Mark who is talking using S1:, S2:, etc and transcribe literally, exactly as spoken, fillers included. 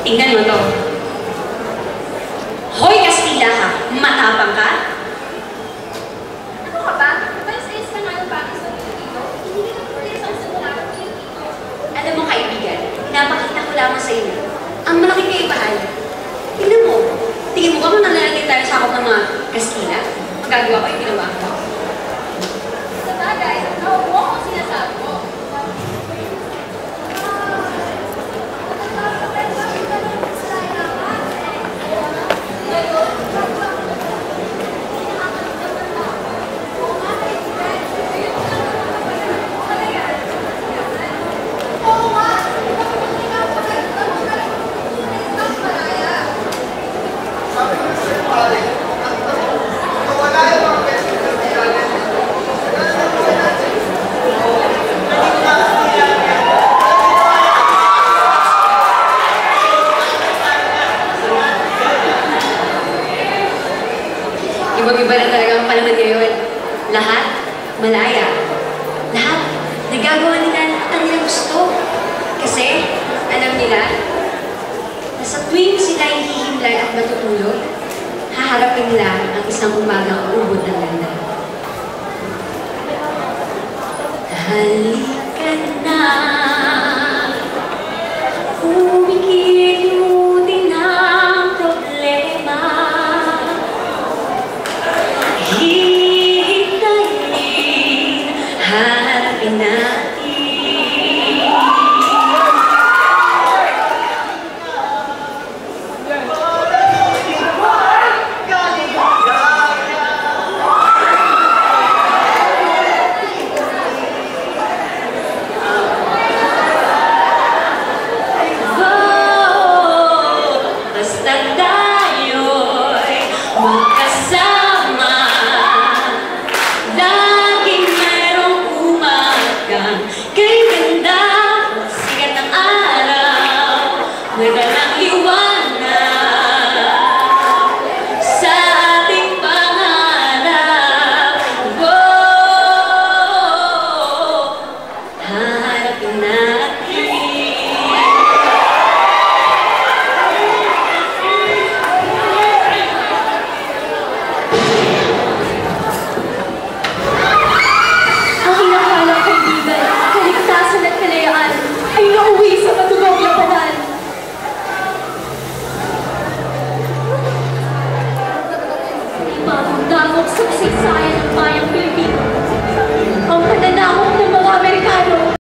S1: Tingnan mo to. Hoy, Kastila ka! Matapang ka?
S2: Ano ka ba? Palis-alis ka nga yung bagay sa dito. Hindi ka pulis ang simula ng dito.
S1: Alam mo, kaibigan, napakita ko lamang sa iyo ang malaking kaibahan. Tingnan mo. Tingin mo ba kung nalalagay tayo sa akot ng mga Kastila? Magagawa ko yung ginawa ko.
S2: Sa bagay, naupo ko sinasabi ko.
S1: Ibang-iba na talaga ang panahon ngayon. Lahat, malaya. Lahat, nagagawa nila ang kanilang gusto. Kasi, alam nila, na sa tuwing sila hihimlay at matutulog, haharapin nila ang isang umagang ubod ng ganda. Halika na, umikilutin ang problema. Hihintayin, harapin na